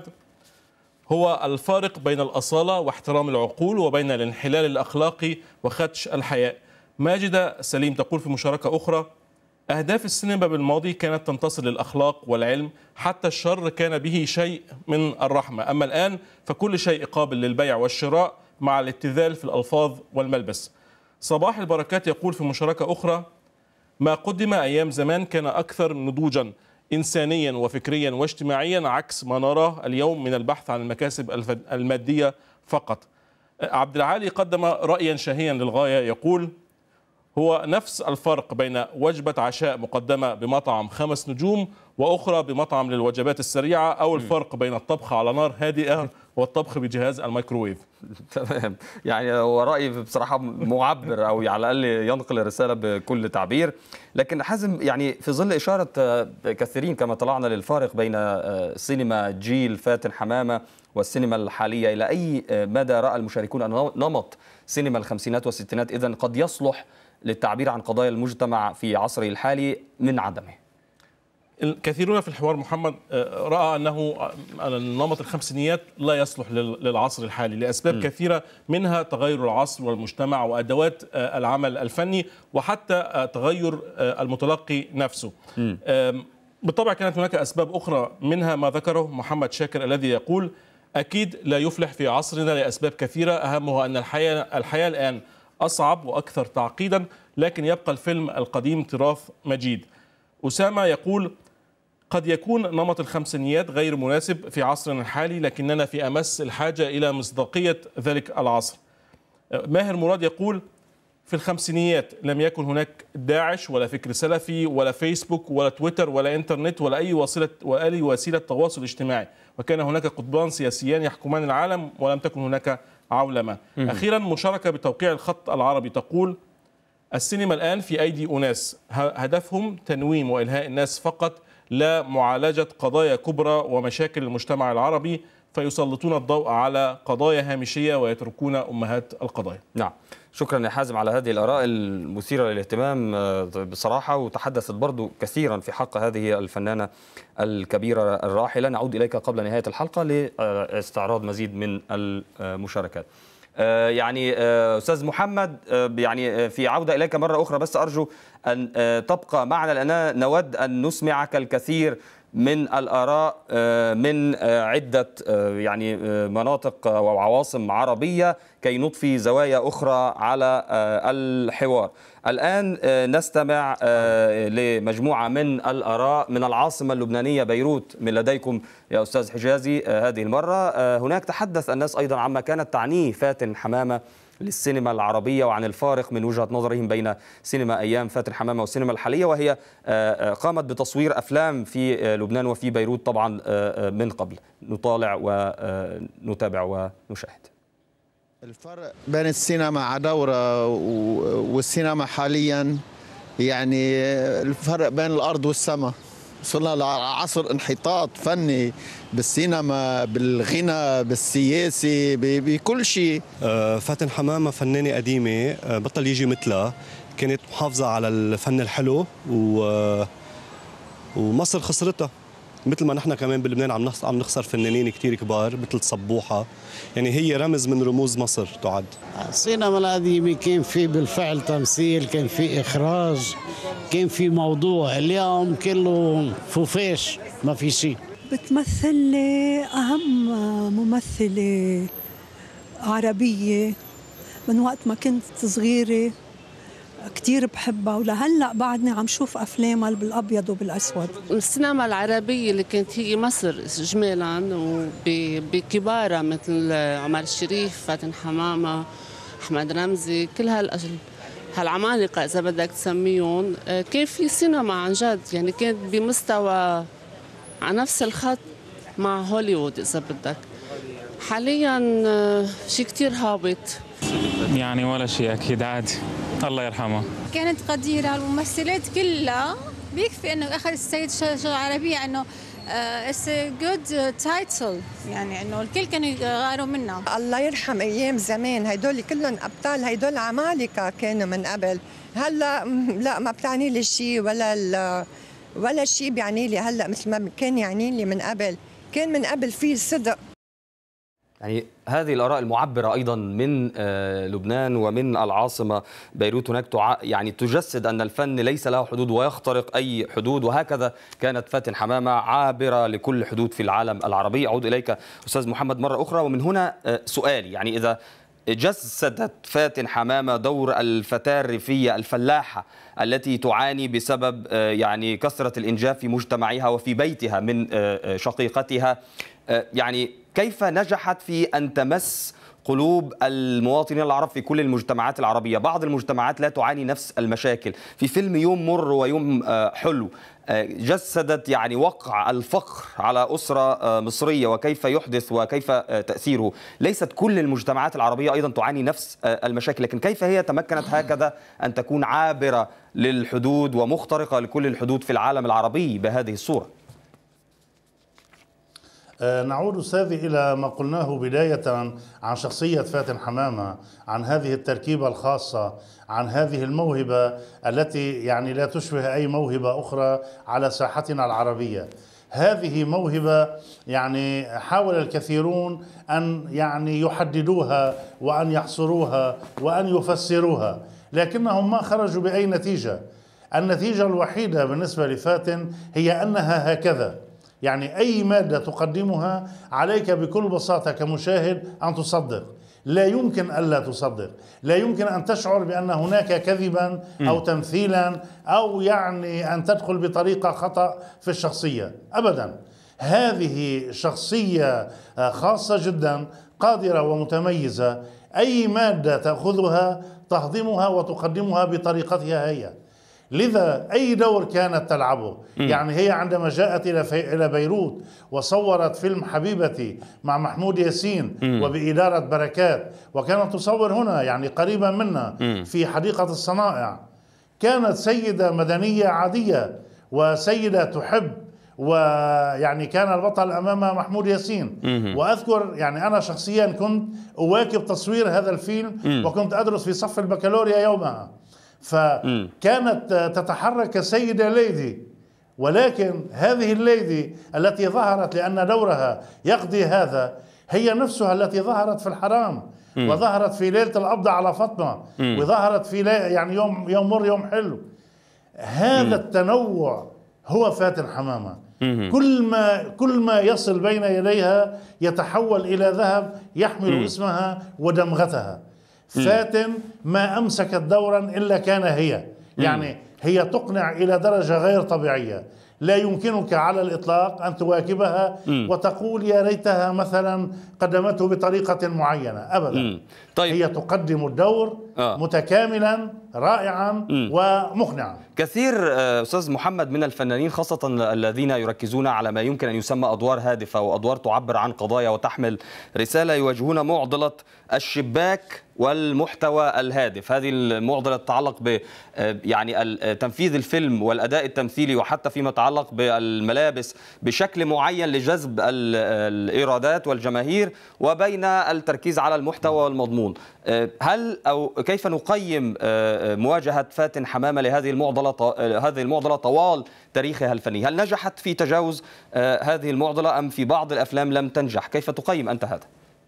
هو الفارق بين الأصالة واحترام العقول وبين الانحلال الأخلاقي وخدش الحياء. ماجدة سليم تقول في مشاركة أخرى: أهداف السينما بالماضي كانت تنتصر للأخلاق والعلم، حتى الشر كان به شيء من الرحمة، أما الآن فكل شيء قابل للبيع والشراء مع الاتذال في الألفاظ والملبس. صباح البركات يقول في مشاركة أخرى: ما قدم أيام زمان كان أكثر نضوجا إنسانيا وفكريا واجتماعيا، عكس ما نراه اليوم من البحث عن المكاسب المادية فقط. عبد العالي قدم رأيا شهيا للغاية يقول: هو نفس الفرق بين وجبة عشاء مقدمة بمطعم خمس نجوم وأخرى بمطعم للوجبات السريعة، أو الفرق بين الطبخ على نار هادئة والطبخ بجهاز الميكروويف. تمام، يعني هو رأيي بصراحة معبر أو على الأقل ينقل الرسالة بكل تعبير. لكن حازم، يعني في ظل إشارة كثيرين كما طلعنا للفارق بين سينما جيل فاتن حمامة والسينما الحالية، إلى أي مدى رأى المشاركون أن نمط سينما الخمسينات والستينات إذن قد يصلح للتعبير عن قضايا المجتمع في عصره الحالي من عدمه؟ الكثيرون في الحوار محمد رأى أنه النمط الخمسينيات لا يصلح للعصر الحالي لأسباب م. كثيرة، منها تغير العصر والمجتمع وأدوات العمل الفني وحتى تغير المتلقي نفسه. م. بالطبع كانت هناك أسباب أخرى، منها ما ذكره محمد شاكر الذي يقول: أكيد لا يفلح في عصرنا لأسباب كثيرة، أهمها أن الحياة, الحياة الآن أصعب وأكثر تعقيدا، لكن يبقى الفيلم القديم تراث مجيد. أسامة يقول: قد يكون نمط الخمسينيات غير مناسب في عصرنا الحالي، لكننا في أمس الحاجة إلى مصداقية ذلك العصر. ماهر مراد يقول: في الخمسينيات لم يكن هناك داعش ولا فكر سلفي ولا فيسبوك ولا تويتر ولا إنترنت ولا أي وسيلة ولا أي وسيلة تواصل اجتماعي، وكان هناك قطبان سياسيان يحكمان العالم ولم تكن هناك عولمة. أخيرا مشاركة بتوقيع الخط العربي تقول: السينما الآن في أيدي أناس هدفهم تنويم وإلهاء الناس فقط، لا معالجة قضايا كبرى ومشاكل المجتمع العربي، فيسلطون الضوء على قضايا هامشية ويتركون أمهات القضايا. نعم. شكرا يا حازم على هذه الآراء المثيرة للاهتمام بصراحة، وتحدثت برضو كثيرا في حق هذه الفنانة الكبيرة الراحلة. نعود إليك قبل نهاية الحلقة لاستعراض مزيد من المشاركات. يعني أستاذ محمد، يعني في عودة إليك مرة أخرى، بس أرجو أن تبقى معنا لأننا نود أن نسمعك الكثير من الآراء من عدة يعني مناطق أو عواصم عربية كي نضفي زوايا أخرى على الحوار. الآن نستمع لمجموعة من الآراء من العاصمة اللبنانية بيروت من لديكم يا أستاذ حجازي. هذه المرة هناك تحدث الناس أيضا عما كانت تعنيه فاتن حمامة للسينما العربية وعن الفارق من وجهة نظرهم بين سينما أيام فاتن حمامة والسينما الحالية، وهي قامت بتصوير أفلام في لبنان وفي بيروت طبعا من قبل. نطالع ونتابع ونشاهد. الفرق بين السينما على دورة والسينما حاليا، يعني الفرق بين الأرض والسماء. وصلنا لعصر انحطاط فني بالسينما، بالغنى، بالسياسي، بكل شيء. فاتن حمامة فنانة قديمة بطل يجي مثلها، كانت محافظة على الفن الحلو و... ومصر خسرتها، مثل ما نحن كمان بلبنان عم عم نخسر فنانين كثير كبار مثل صبوحة. يعني هي رمز من رموز مصر تعد. السينما القديمة كان في بالفعل تمثيل، كان في إخراج، كان في موضوع. اليوم كله فوفاش، ما في شيء. بتمثل أهم ممثلة عربية من وقت ما كنت صغيرة، كتير بحبها ولهلا بعدني عم شوف افلامها بالابيض وبالاسود. السينما العربيه اللي كانت هي مصر اجمالا وبكبارها مثل عمر الشريف، فاتن حمامه، احمد رمزي، كل هالاجل هالعمالقه اذا بدك تسميهم، كان في سينما عن جد، يعني كانت بمستوى على نفس الخط مع هوليوود اذا بدك. حاليا شيء كتير هابط، يعني ولا شيء اكيد عادي، الله يرحمها. كانت قديرة. الممثلات كلها بيكفي انه اخذ السيد شجرة عربية انه اتس جود تايتل، يعني انه الكل كانوا يغاروا منها. الله يرحم ايام زمان، هدول كلهم ابطال، هدول عمالقة كانوا من قبل. هلا لا ما بتعني لي شيء، ولا ولا شيء بيعني لي هلا مثل ما كان يعني لي من قبل. كان من قبل في صدق. يعني هذه الآراء المعبرة أيضا من لبنان ومن العاصمة بيروت هناك يعني تجسد أن الفن ليس له حدود ويخترق أي حدود، وهكذا كانت فاتن حمامة عابرة لكل حدود في العالم العربي. أعود إليك أستاذ محمد مرة أخرى، ومن هنا سؤالي، يعني إذا جسدت فاتن حمامة دور الفتاة الريفية الفلاحة التي تعاني بسبب يعني كثرة الإنجاب في مجتمعها وفي بيتها من شقيقتها، يعني كيف نجحت في أن تمس قلوب المواطنين العرب في كل المجتمعات العربية؟ بعض المجتمعات لا تعاني نفس المشاكل. في فيلم يوم مر ويوم حلو جسدت يعني وقع الفقر على أسرة مصرية وكيف يحدث وكيف تأثيره. ليست كل المجتمعات العربية أيضا تعاني نفس المشاكل، لكن كيف هي تمكنت هكذا أن تكون عابرة للحدود ومخترقة لكل الحدود في العالم العربي بهذه الصورة؟ نعود أستاذي إلى ما قلناه بداية عن شخصية فاتن حمامة، عن هذه التركيبة الخاصة، عن هذه الموهبة التي يعني لا تشبه أي موهبة أخرى على ساحتنا العربية. هذه موهبة يعني حاول الكثيرون أن يعني يحددوها وأن يحصروها وأن يفسروها، لكنهم ما خرجوا بأي نتيجة. النتيجة الوحيدة بالنسبة لفاتن هي أنها هكذا، يعني أي مادة تقدمها عليك بكل بساطة كمشاهد أن تصدق. لا يمكن ألا تصدق، لا يمكن أن تشعر بأن هناك كذبا أو تمثيلا أو يعني أن تدخل بطريقة خطأ في الشخصية أبدا. هذه شخصية خاصة جدا، قادرة ومتميزة. أي مادة تأخذها تهضمها وتقدمها بطريقتها هي. لذا أي دور كانت تلعبه، يعني هي عندما جاءت إلى إلى بيروت وصورت فيلم حبيبتي مع محمود ياسين وبإدارة بركات، وكانت تصور هنا يعني قريبا منا في حديقة الصنائع، كانت سيدة مدنية عادية وسيدة تحب ويعني كان البطل أمامه محمود ياسين. وأذكر يعني أنا شخصيا كنت أواكب تصوير هذا الفيلم وكنت أدرس في صف البكالوريا يومها، فكانت تتحرك كسيدة ليدي، ولكن هذه الليدي التي ظهرت لأن دورها يقضي هذا هي نفسها التي ظهرت في الحرام م. وظهرت في ليلة القبض على فاطمة م. وظهرت في يعني يوم يوم مر يوم حلو. هذا م. التنوع هو فاتن حمامة. م. كل ما كل ما يصل بين يديها يتحول إلى ذهب يحمل م. اسمها ودمغتها. فاتن ما أمسكت دورا إلا كان هي، يعني هي تقنع إلى درجة غير طبيعية، لا يمكنك على الإطلاق أن تواكبها م. وتقول يا ريتها مثلا قدمته بطريقة معينة أبدا. طيب. هي تقدم الدور آه. متكاملا رائعا م. ومقنعا. كثير أستاذ محمد من الفنانين خاصة الذين يركزون على ما يمكن أن يسمى أدوار هادفة وأدوار تعبر عن قضايا وتحمل رسالة يواجهون معضلة الشباك والمحتوى الهادف. هذه المعضلة تتعلق ب يعني تنفيذ الفيلم والأداء التمثيلي وحتى فيما يتعلق بالملابس بشكل معين لجذب الإيرادات والجماهير وبين التركيز على المحتوى والمضمون. هل أو كيف نقيم مواجهة فاتن حمامة لهذه المعضلة هذه المعضلة طوال تاريخها الفني؟ هل نجحت في تجاوز هذه المعضلة أم في بعض الأفلام لم تنجح؟ كيف تقيم أنت هذا؟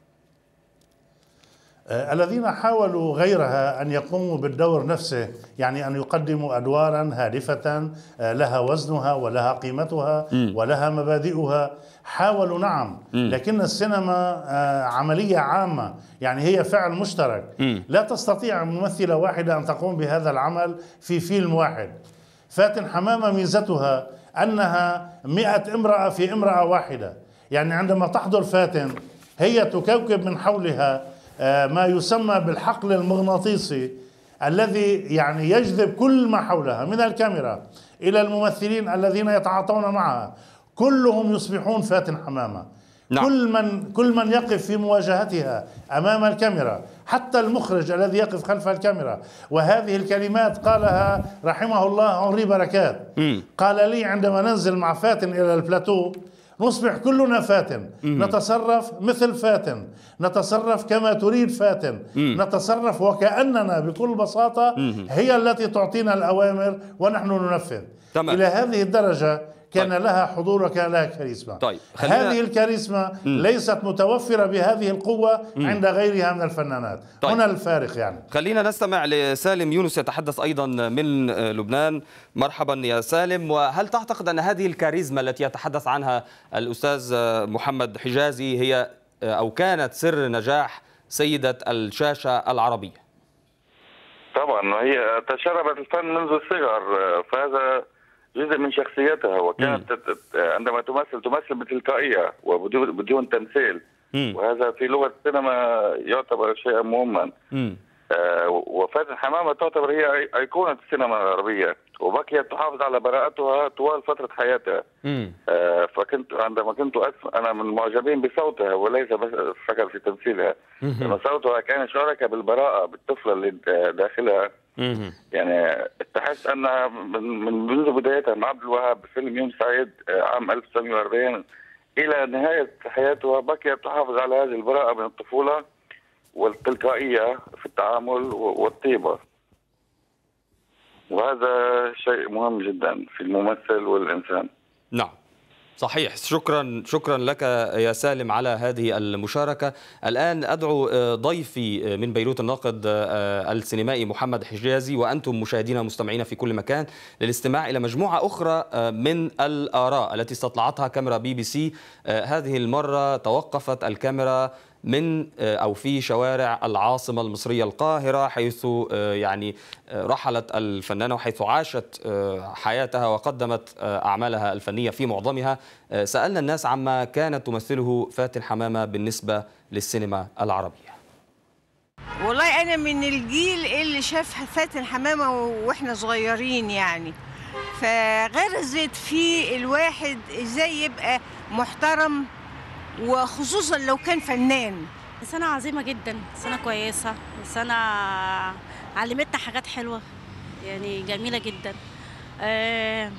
الذين حاولوا غيرها أن يقوموا بالدور نفسه، يعني أن يقدموا أدوارا هادفة لها وزنها ولها قيمتها م. ولها مبادئها، حاولوا نعم، م. لكن السينما عملية عامة، يعني هي فعل مشترك. م. لا تستطيع ممثلة واحدة أن تقوم بهذا العمل في فيلم واحد. فاتن حمامة ميزتها أنها مئة امرأة في امرأة واحدة، يعني عندما تحضر فاتن هي تكوكب من حولها ما يسمى بالحقل المغناطيسي الذي يعني يجذب كل ما حولها من الكاميرا إلى الممثلين الذين يتعاطون معها، كلهم يصبحون فاتن حمامة. نعم. كل من كل من يقف في مواجهتها أمام الكاميرا، حتى المخرج الذي يقف خلف الكاميرا. وهذه الكلمات قالها رحمه الله أنري بركات. م. قال لي عندما ننزل مع فاتن إلى البلاتو نصبح كلنا فاتن، مم. نتصرف مثل فاتن، نتصرف كما تريد فاتن، مم. نتصرف وكأننا بكل بساطة مم. هي التي تعطينا الأوامر ونحن ننفذ. تمام. إلى هذه الدرجة كان طيب. لها حضور وكان لها كاريزما. طيب. خلينا... هذه الكاريزما مم. ليست متوفرة بهذه القوة مم. عند غيرها من الفنانات. طيب. هنا الفارق يعني. خلينا نستمع لسالم يونس يتحدث أيضا من لبنان. مرحبا يا سالم. وهل تعتقد أن هذه الكاريزما التي يتحدث عنها الأستاذ محمد حجازي هي أو كانت سر نجاح سيدة الشاشة العربية؟ طبعا هي تشربت الفن منذ الصغر، فهذا جزء من شخصيتها، وكانت مم. عندما تمثل تمثل بتلقائية وبدون تمثيل، مم. وهذا في لغة السينما يعتبر شيئا مهما. آه وفاتن حمامة تعتبر هي أيقونة السينما العربية، وبقيت تحافظ على براءتها طوال فترة حياتها. آه فكنت عندما كنت أسمع أنا من المعجبين بصوتها وليس بس فقط في تمثيلها، لأن صوتها كان يشعرك بالبراءة بالطفلة اللي داخلها. يعني تحس أنها من منذ بدايتها مع عبد الوهاب بفيلم يوم سعيد عام ألف وتسعمئة وأربعين إلى نهاية حياتها بقيت تحافظ على هذه البراءة من الطفولة والتلقائية في التعامل والطيبة، وهذا شيء مهم جدا في الممثل والإنسان. نعم صحيح. شكرا شكرا لك يا سالم على هذه المشاركة. الآن أدعو ضيفي من بيروت الناقد السينمائي محمد حجازي وأنتم مشاهدينا ومستمعينا في كل مكان للاستماع إلى مجموعة أخرى من الآراء التي استطلعتها كاميرا بي بي سي. هذه المرة توقفت الكاميرا من أو في شوارع العاصمة المصرية القاهرة، حيث يعني رحلت الفنانة وحيث عاشت حياتها وقدمت أعمالها الفنية في معظمها. سألنا الناس عما كانت تمثله فاتن حمامة بالنسبة للسينما العربية. والله أنا من الجيل اللي شاف فاتن حمامة وإحنا صغيرين، يعني فغرزت في الواحد إزاي يبقى محترم، وخصوصا لو كان فنان. سنة عظيمة جدا، سنة كويسة، سنة علمتنا حاجات حلوة يعني جميلة جدا.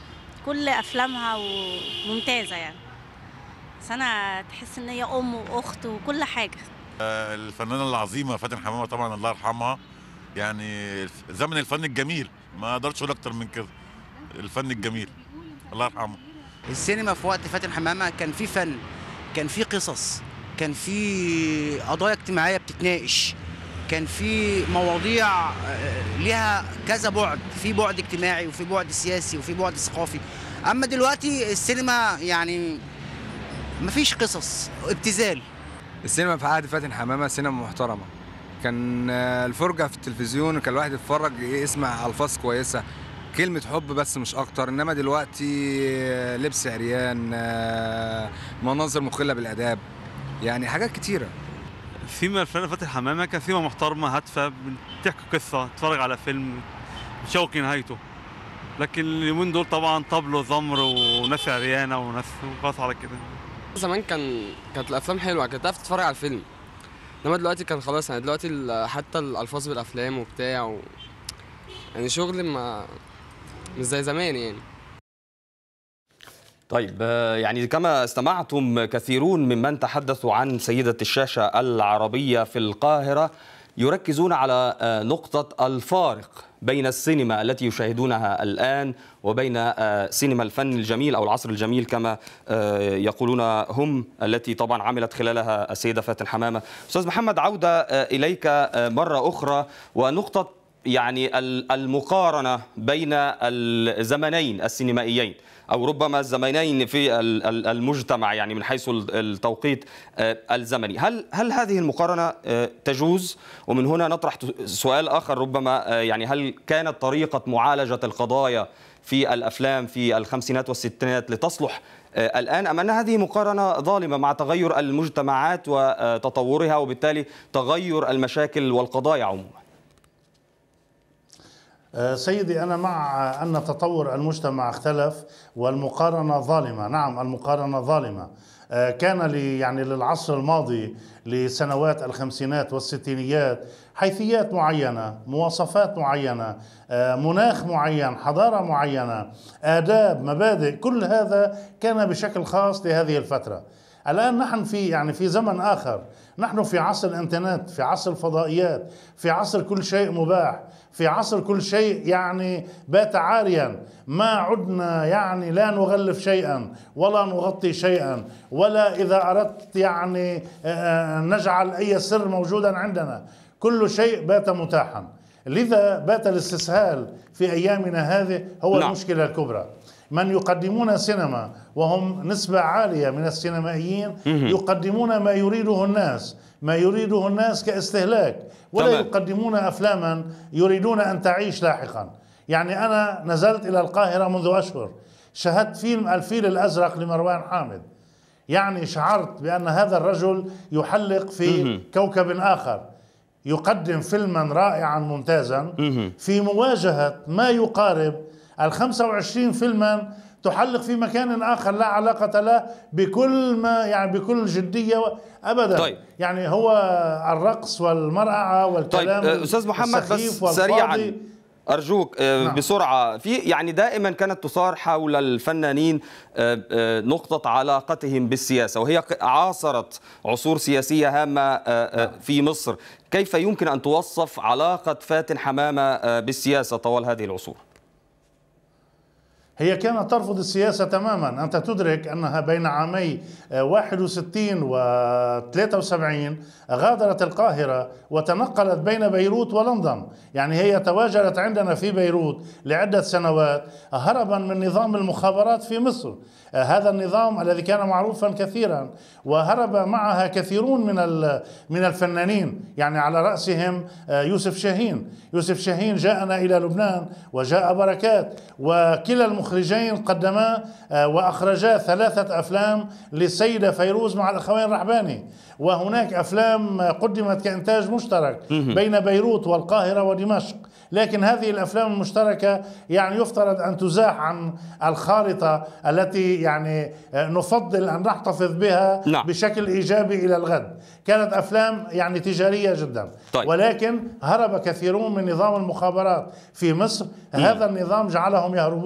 كل افلامها وممتازه يعني. سنة تحس ان هي ام واخت وكل حاجه. الفنانه العظيمه فاتن حمامه طبعا الله يرحمها، يعني زمن الفن الجميل، ما اقدرش اقول اكتر من كده. الفن الجميل الله يرحمه. السينما في وقت فاتن حمامه كان في فن، كان في قصص، كان في قضايا اجتماعيه بتتناقش، كان في مواضيع ليها كذا بعد، في بعد اجتماعي وفي بعد سياسي وفي بعد ثقافي. اما دلوقتي السينما يعني مفيش قصص، ابتذال. السينما في عهد فاتن حمامه سينما محترمه، كان الفرجه في التلفزيون كان الواحد يتفرج يسمع الفاظ كويسه، كلمه حب بس مش اكتر. انما دلوقتي لبس عريان، مناظر مخله بالاداب، يعني حاجات كتيره. فيما الفنانه فاتن حمامه كان فيما محترمه هادفه، بتحكي قصه، تتفرج على فيلم شوقي نهايته. لكن اليومين دول طبعا طبل وزمر وناس عريانه وناس وخلاص على كده. زمان كان كانت الافلام حلوه، كانت تعرف تتفرج على الفيلم. انما دلوقتي كان خلاص، يعني دلوقتي حتى الالفاظ بالافلام وبتاع و... يعني شغل ما مش زي زمان يعني. طيب يعني كما استمعتم كثيرون ممن تحدثوا عن سيدة الشاشة العربية في القاهرة يركزون على نقطة الفارق بين السينما التي يشاهدونها الآن وبين سينما الفن الجميل أو العصر الجميل كما يقولون هم، التي طبعا عملت خلالها السيدة فاتن حمامة. أستاذ محمد، عودة إليك مرة أخرى، ونقطة يعني المقارنة بين الزمنين السينمائيين أو ربما الزمنين في المجتمع، يعني من حيث التوقيت الزمني. هل هل هذه المقارنة تجوز؟ ومن هنا نطرح سؤال آخر ربما، يعني هل كانت طريقة معالجة القضايا في الأفلام في الخمسينات والستينات لتصلح الآن، أم أن هذه مقارنة ظالمة مع تغير المجتمعات وتطورها وبالتالي تغير المشاكل والقضايا عموما؟ سيدي، أنا مع أن تطور المجتمع اختلف والمقارنة ظالمة. نعم، المقارنة ظالمة. كان لي يعني للعصر الماضي لسنوات الخمسينات والستينيات حيثيات معينة، مواصفات معينة، مناخ معين، حضارة معينة، آداب، مبادئ، كل هذا كان بشكل خاص لهذه الفترة. الآن نحن في يعني في زمن آخر، نحن في عصر الإنترنت، في عصر الفضائيات، في عصر كل شيء مباح، في عصر كل شيء يعني بات عاريا. ما عدنا يعني لا نغلف شيئا ولا نغطي شيئا، ولا إذا أردت يعني نجعل أي سر موجودا عندنا، كل شيء بات متاحا. لذا بات الاستسهال في أيامنا هذه هو نعم. المشكلة الكبرى. من يقدمون سينما وهم نسبة عالية من السينمائيين يقدمون ما يريده الناس، ما يريده الناس كاستهلاك، ولا طبعا. يقدمون أفلاما يريدون أن تعيش لاحقا. يعني أنا نزلت إلى القاهرة منذ أشهر، شاهدت فيلم الفيل الأزرق لمروان حامد، يعني شعرت بأن هذا الرجل يحلق في كوكب آخر، يقدم فيلما رائعا ممتازا في مواجهة ما يقارب الخمسة وعشرين فيلما تحلق في مكان آخر لا علاقة له بكل ما يعني بكل جدية أبدا. طيب. يعني هو الرقص والمرأة والكلام. طيب أستاذ محمد، بس سريعا أرجوك نعم. بسرعة، في يعني دائما كانت تثار حول الفنانين نقطة علاقتهم بالسياسة، وهي عاصرت عصور سياسية هامة في مصر. كيف يمكن أن توصف علاقة فاتن حمامة بالسياسة طوال هذه العصور؟ هي كانت ترفض السياسة تماما. أنت تدرك أنها بين عامي واحد وستين و ثلاثة وسبعين غادرت القاهرة وتنقلت بين بيروت ولندن. يعني هي تواجدت عندنا في بيروت لعدة سنوات هربا من نظام المخابرات في مصر، هذا النظام الذي كان معروفا كثيرا، وهرب معها كثيرون من من الفنانين، يعني على رأسهم يوسف شاهين. يوسف شاهين جاءنا إلى لبنان وجاء بركات، وكلا المخرجين قدما وأخرجا ثلاثة أفلام للسيدة فيروز مع الأخوين رحباني، وهناك أفلام قدمت كإنتاج مشترك بين بيروت والقاهرة ودمشق. لكن هذه الأفلام المشتركة يعني يفترض أن تزاح عن الخارطة التي يعني نفضل أن نحتفظ بها لا. بشكل إيجابي إلى الغد. كانت أفلام يعني تجارية جدا. طيب. ولكن هرب كثيرون من نظام المخابرات في مصر. م. هذا النظام جعلهم يهربون،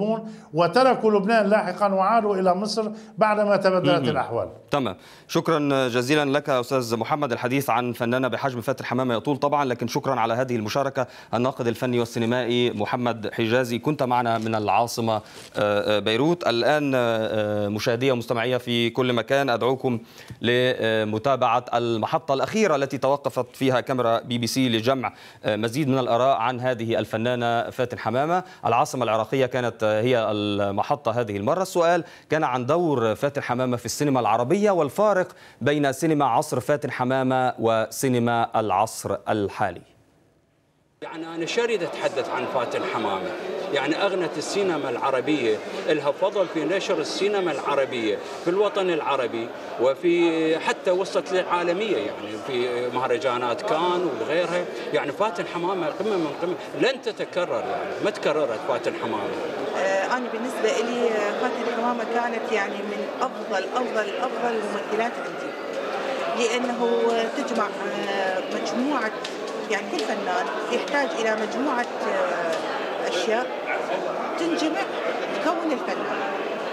وتركوا لبنان لاحقا وعادوا إلى مصر بعدما تبدلت الأحوال. تمام، شكرا جزيلا لك أستاذ محمد. الحديث عن فنانة بحجم فاتن حمامة يطول طبعا، لكن شكرا على هذه المشاركة. الناقد الفني والسينمائي محمد حجازي، كنت معنا من العاصمة بيروت. الآن مشاهدية ومستمعية في كل مكان، أدعوكم لمتابعة المحطة الأخيرة التي توقفت فيها كاميرا بي بي سي لجمع مزيد من الآراء عن هذه الفنانة فاتن حمامة. العاصمة العراقية كانت هي المحطة هذه المرة. السؤال كان عن دور فاتن حمامة في السينما العربية والفارق بين سينما عصر فاتن حمامة وسينما العصر الحالي. يعني أنا شريد أتحدث عن فاتن حمامة، يعني أغنت السينما العربية، لها فضل في نشر السينما العربية في الوطن العربي، وفي حتى وصلت للعالمية، يعني في مهرجانات كان وغيرها. يعني فاتن حمامة قمة من قمة، لن تتكرر، يعني ما تكررت فاتن حمامة. أنا بالنسبة لي فاتن حمامة كانت يعني من أفضل أفضل أفضل الممثلات عندي، لأنه تجمع مجموعة، يعني كل فنان يحتاج إلى مجموعة أشياء تنجمع تكون الفنان.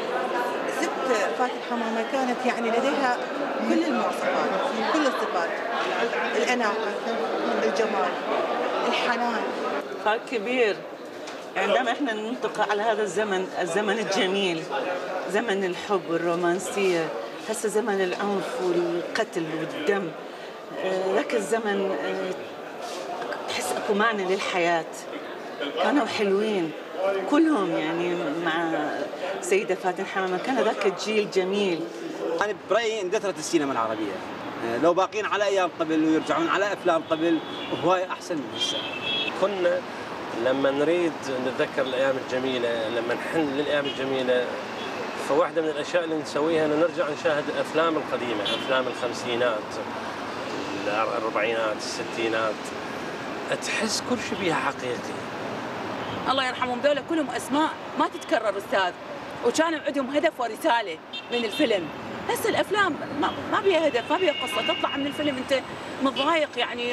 ست فاتن حمامة كانت يعني لديها كل المواصفات، كل الصفات، الأناقة، الجمال، الحنان. فرق كبير عندما احنا ننطق على هذا الزمن، الزمن الجميل، زمن الحب والرومانسية، هسه زمن العنف والقتل والدم. ذاك الزمن تحس اكو معنى للحياة، كانوا حلوين كلهم، يعني مع سيدة فاتن حمامة كان ذاك الجيل جميل. أنا برأيي اندثرت السينما العربية، لو باقين على أيام قبل ويرجعون على أفلام قبل هواية أحسن من هسه. كنا لما نريد نتذكر الأيام الجميلة، لما نحن للأيام الجميلة، فواحدة من الأشياء اللي نسويها أن نرجع نشاهد الأفلام القديمة، أفلام الخمسينات، الأربعينات، الستينات، تحس كل شيء بيها حقيقي. الله يرحمهم، ذولا كلهم أسماء ما تتكرر أستاذ، وكانوا عندهم هدف ورسالة من الفيلم. هسه الأفلام ما, ما بيها هدف، ما بيها قصة، تطلع من الفيلم أنت متضايق. يعني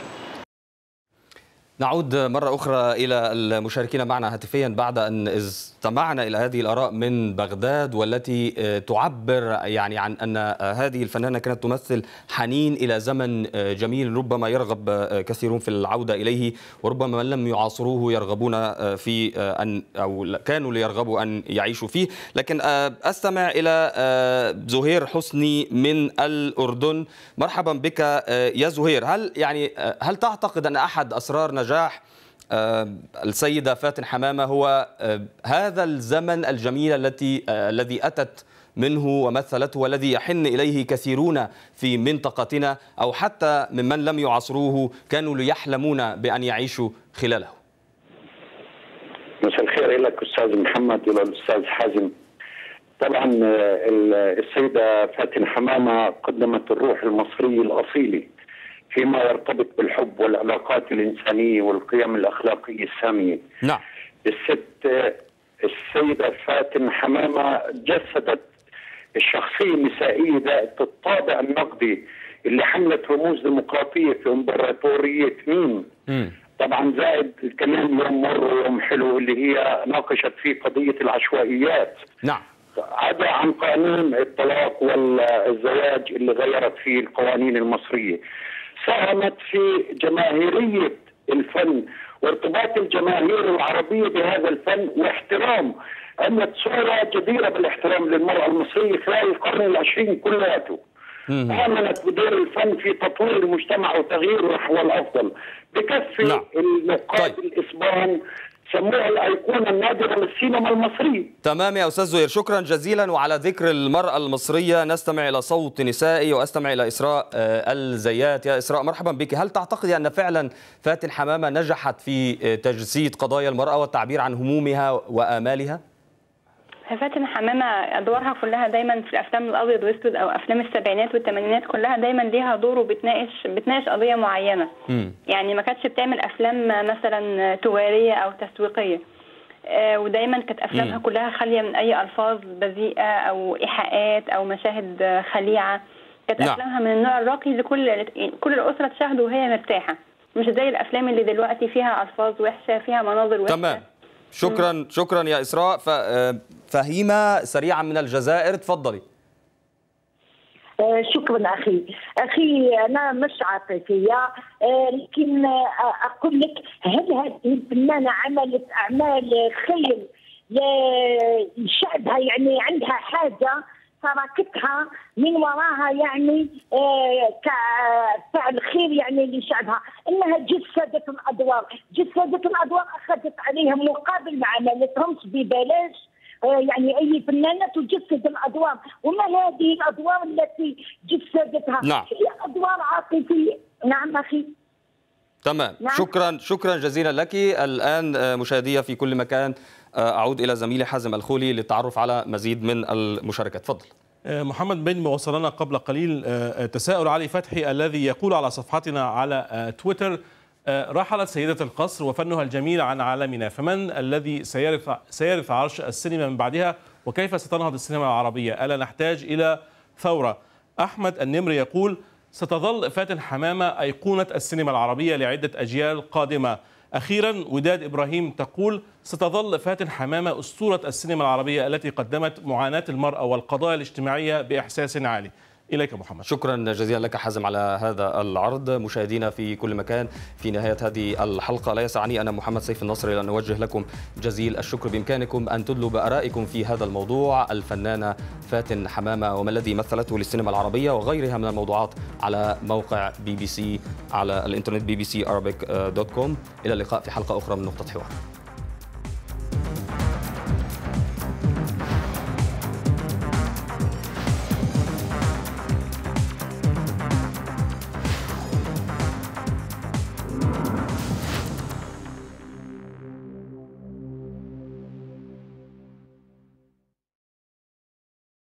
نعود مرة أخرى إلى المشاركين معنا هاتفيا بعد أن استمعنا إلى هذه الآراء من بغداد، والتي تعبر يعني عن أن هذه الفنانة كانت تمثل حنين إلى زمن جميل ربما يرغب كثيرون في العودة إليه، وربما من لم يعاصروه يرغبون في أن أو كانوا ليرغبوا أن يعيشوا فيه. لكن أستمع إلى زهير حسني من الأردن. مرحبا بك يا زهير. هل يعني هل تعتقد أن أحد أسرار نجاح السيدة فاتن حمامة هو هذا الزمن الجميل التي الذي أتت منه ومثلته، والذي يحن إليه كثيرون في منطقتنا، أو حتى ممن لم يعاصروه كانوا ليحلمون بأن يعيشوا خلاله؟ مساء الخير لك أستاذ محمد والأستاذ حازم. طبعا السيدة فاتن حمامة قدمت الروح المصري الأصيلي فيما يرتبط بالحب والعلاقات الإنسانية والقيم الأخلاقية السامية. نعم. الست السيدة فاتن حمامة جسدت الشخصية النسائية ذات الطابع النقدي اللي حملت رموز ديمقراطية في إمبراطورية مين. م. طبعا زائد كمان يوم مر ويوم حلو اللي هي ناقشت فيه قضية العشوائيات. نعم. عدا عن قانون الطلاق والزواج اللي غيرت فيه القوانين المصرية. ساهمت في جماهيرية الفن وارتباط الجماهير العربية بهذا الفن واحترام، أنت صورة جديرة بالاحترام للمرأة المصرية خلال القرن العشرين كلياته. آمنت بدور الفن في تطوير المجتمع وتغييره نحو الأفضل. بكفي نعم. النقاد طيب. الإسبان سموها الأيقونة النادرة للسينما المصري. تمام يا أستاذ زهير، شكرا جزيلا. وعلى ذكر المرأة المصرية نستمع إلى صوت نسائي وأستمع إلى إسراء الزيات. يا إسراء مرحبا بك. هل تعتقدي أن فعلا فاتن حمامة نجحت في تجسيد قضايا المرأة والتعبير عن همومها وآمالها؟ فاتن حمامة أدوارها كلها دايما في الأفلام الأبيض والأسود أو أفلام السبعينات والثمانينات كلها دايما ليها دور وبتناقش بتناقش قضية معينة. م. يعني ما كانتش بتعمل أفلام مثلا تجارية أو تسويقية، آه ودايما كانت أفلامها م. كلها خالية من أي ألفاظ بذيئة أو إيحاءات أو مشاهد خليعة. كانت نعم. أفلامها من النوع الراقي لكل كل الأسرة تشاهده وهي مرتاحة، مش زي الأفلام اللي دلوقتي فيها ألفاظ وحشة، فيها مناظر وحشة. تمام. شكرا شكرا يا إسراء. فهيمة سريعا من الجزائر، تفضلي. آه شكرا اخي اخي انا مش عاطفيه، آه لكن آه اقول لك هل هذه الفنانه عملت اعمال خير لشعبها؟ يعني عندها حاجه تركتها من وراها، يعني آه كفعل خير يعني لشعبها، انها جسدت الادوار، جسدت الادوار، اخذت عليهم مقابل ما عملتهمش ببلاش. يعني اي فنانه تجسد الادوار، وما هذه الادوار التي جسدتها؟ نعم. هي ادوار عاطفيه. نعم اخي. تمام. نعم. شكرا شكرا جزيلا لك. الان مشاهديه في كل مكان، اعود الى زميلي حازم الخولي للتعرف على مزيد من المشاركات. تفضل. محمد بن وصلنا قبل قليل تساؤل علي فتحي الذي يقول على صفحتنا على تويتر: رحلت سيدة القصر وفنها الجميل عن عالمنا، فمن الذي سيرث سيرث عرش السينما من بعدها؟ وكيف ستنهض السينما العربية؟ ألا نحتاج إلى ثورة؟ أحمد النمري يقول: ستظل فاتن حمامة أيقونة السينما العربية لعدة أجيال قادمة. أخيرا وداد إبراهيم تقول: ستظل فاتن حمامة أسطورة السينما العربية التي قدمت معاناة المرأة والقضايا الاجتماعية بإحساس عالي. إليك محمد. شكرا جزيلا لك حازم على هذا العرض. مشاهدينا في كل مكان، في نهاية هذه الحلقة لا يسعني أنا محمد سيف النصر أن أوجه لكم جزيل الشكر. بإمكانكم أن تدلوا بآرائكم في هذا الموضوع، الفنانة فاتن حمامة وما الذي مثلته للسينما العربية وغيرها من الموضوعات، على موقع بي بي سي على الإنترنت بي بي سي أرابيك دوت كوم. إلى اللقاء في حلقة أخرى من نقطة حوار.